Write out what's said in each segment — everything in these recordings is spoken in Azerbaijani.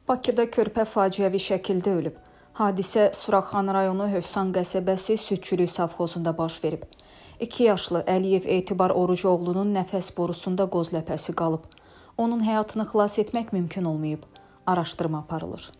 Bakıda körpə faciəvi şəkildə ölüb. Hadisə Suraxan rayonu Hövsan qəsəbəsi Südçülük savxozunda baş verib. 2 yaşlı Əliyev Etibar Orucoğlunun nəfəs borusunda qoz ləpəsi qalıb. Onun həyatını xilas etmək mümkün olmayıb. Araşdırma aparılır.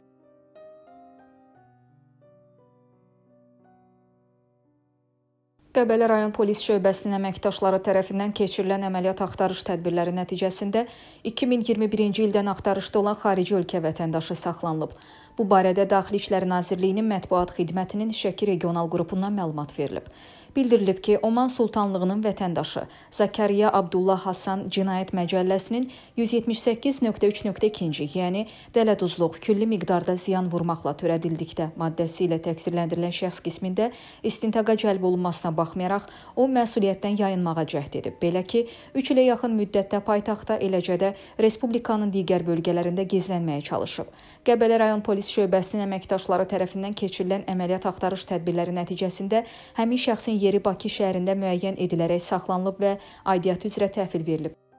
Xəbərlər rayon polis şöbəsinin əməkdaşları tərəfindən keçirilən əməliyyat axtarış tədbirləri nəticəsində 2021-ci ildən axtarışda olan xarici ölkə vətəndaşı saxlanılıb. Bu barədə Daxili İşlər Nazirliyinin mətbuat xidmətinin Şəki regional qrupundan məlumat verilib. Bildirilib ki, Oman Sultanlığının vətəndaşı Zakariya Abdullah Hasan Cinayət Məcəlləsinin 178.3.2, yəni dələduzluq, külli miqdarda ziyan vurmaqla törədildikdə maddəsi ilə təqsirləndirilən şəxs qismində istintaqa cəlb olunmasına baxmayaraq, o məsuliyyətdən yayınmağa cəhd edib. Belə ki, 3 ilə yaxın müddətdə paytaxtda, eləcə də Respublikanın digər bölgələrində gizlənməyə çalışıb. Xəbərlər rayon polis şöbəsinin əməkdaşları tərəfindən keçirilən əməliyyat axtarış tədbirləri nəticəsində həmin şəxsin yeri Bakı şəhərində müəyyən edilərək saxlanılıb və aidiyyatı üzrə təhvil verilib.